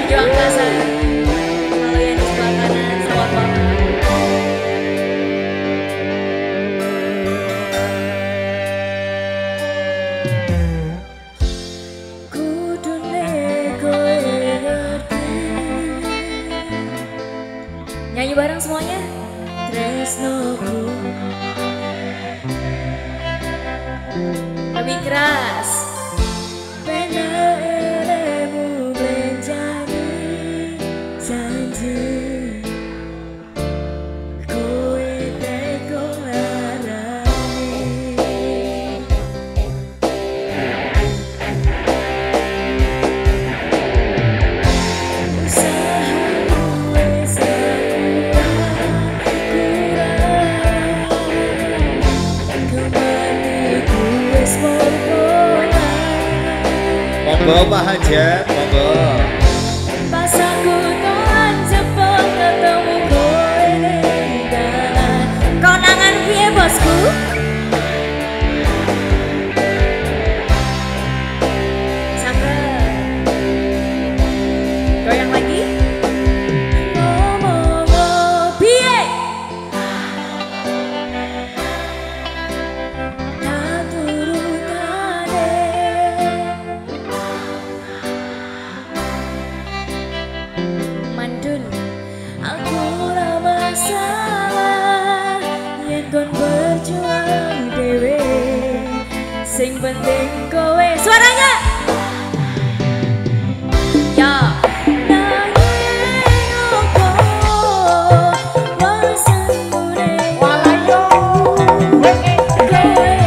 menuju Angkasa. Kalau yang di sebelah kanan sawah Bolang. Nyanyi bareng semuanya. Tresnoku lebih keras. Penelemu menjadi janji. Kowe teko larani. Monggo Pak Hajat, monggo. Pas aku tolan cepet ketemu kowe ning dalan. Konangan piye bosku? Cakep. Goyang lagi. Ngomong piye? Tak turutane. Mandul, aku ora masalah yen kon berjuang dewe. Sing penting kowe suaranya. Ya. Nanging opo wasane walayo kowe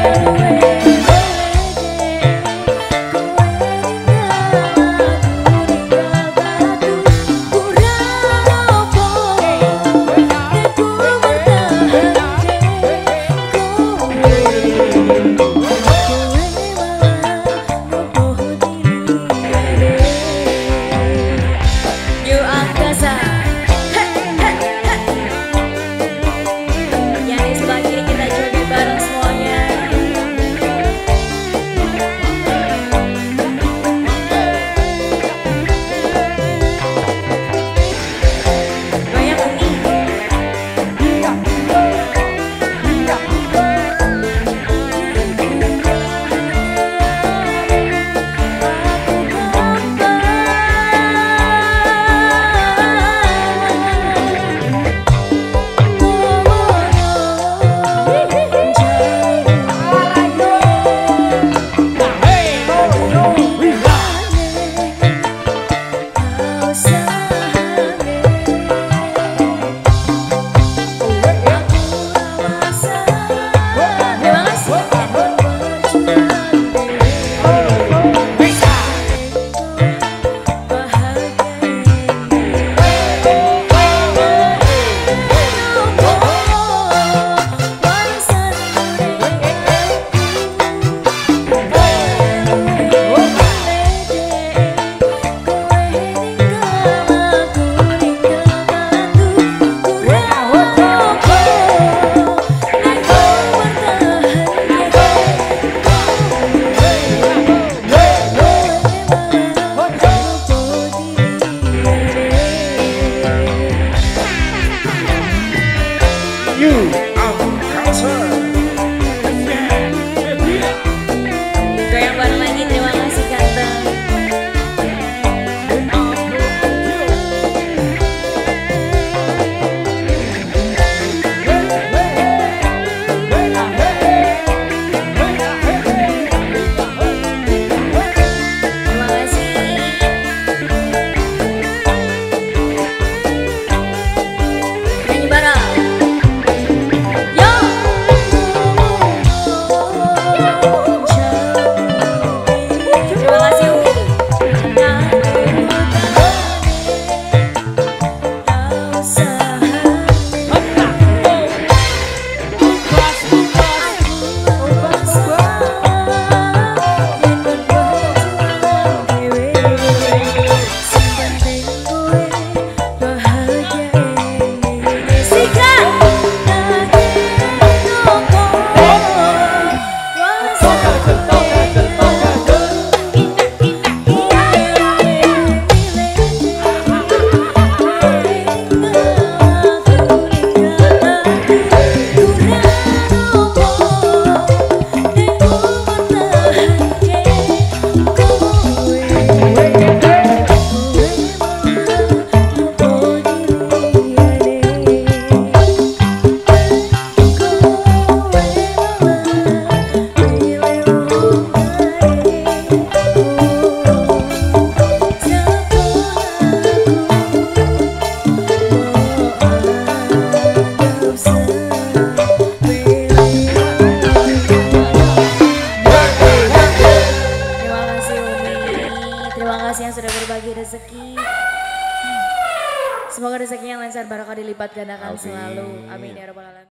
berlipat gandakan Amin. selalu. Amin ya rabbal alamin.